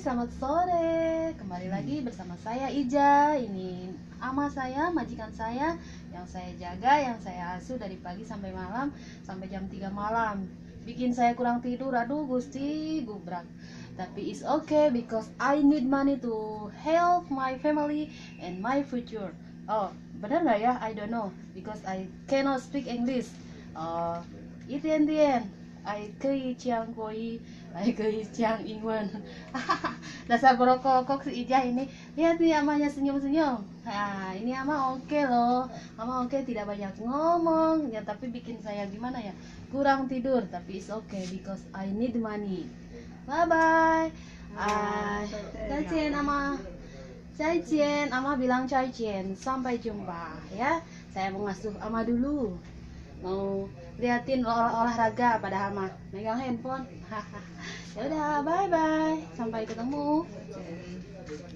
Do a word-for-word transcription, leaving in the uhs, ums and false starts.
selamat sore. Kembali lagi bersama saya Ija. Ini ama saya, majikan saya yang saya jaga, yang saya asuh dari pagi sampai malam, sampai jam tiga malam. Bikin saya kurang tidur, aduh gusti gubrak. Tapi it's okay because I need money to help my family and my future. Oh, benar nggak ya? I don't know because I cannot speak English. Oh, itu yang dia. I kei chiang koi, I kei chiang ingwen. Dasar berokok si Ija ini. Lihat nih amanya senyum-senyum. Nah, ini ama oke loh. Ama oke tidak banyak ngomong, ya tapi bikin saya gimana ya? Kurang tidur, tapi it's okay because I need money. Bye bye. Ah, Cacien ama. Cacien, ama bilang Cacien. Sampai jumpa ya. Saya mau ngasuh ama dulu. Mau liatin olah olahraga pada ama megang handphone. Ya udah, bye bye, sampai ketemu.